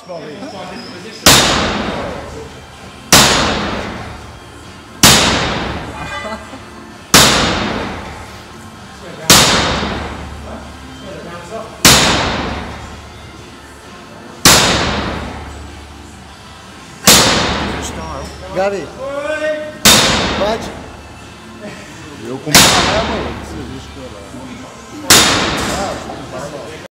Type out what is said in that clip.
Gabi, bate. Eu comprei uma régua, você viu que